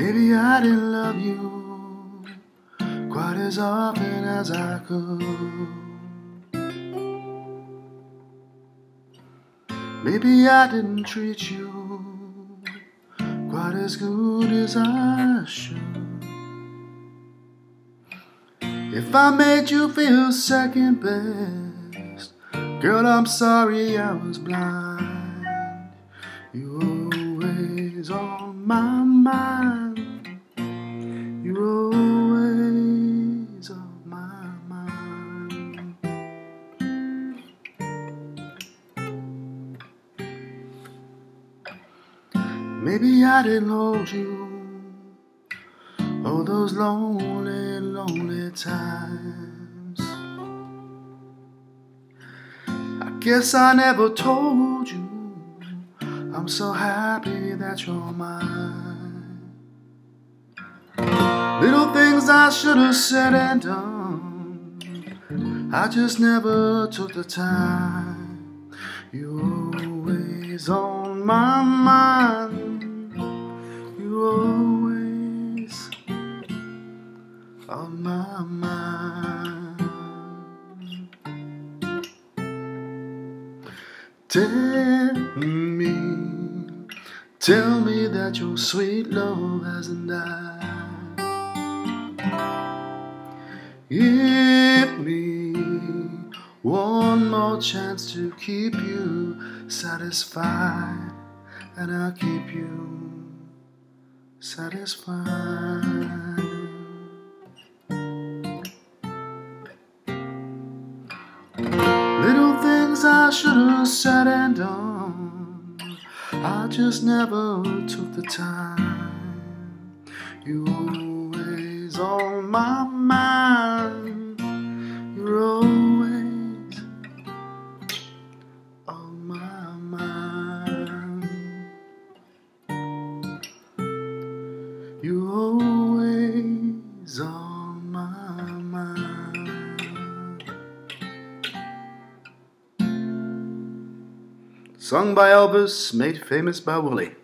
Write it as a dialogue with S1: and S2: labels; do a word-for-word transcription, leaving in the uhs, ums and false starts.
S1: Maybe I didn't love you quite as often as I could. Maybe I didn't treat you quite as good as I should. If I made you feel second best, girl, I'm sorry I was blind. You're always on my mind. You're always on my mind. Maybe I didn't hold you all those lonely, lonely times. I guess I never told you I'm so happy that you're mine. Little things I should have said and done, I just never took the time. You're always on my mind. You're always on my mind. Tell me, tell me that your sweet love hasn't died. Give me one more chance to keep you satisfied, and I'll keep you satisfied. Little things I should have said and done, I just never took the time. You're always on my mind. You're always on my mind. You're always on my mind. Sung by Elvis, made famous by Willie.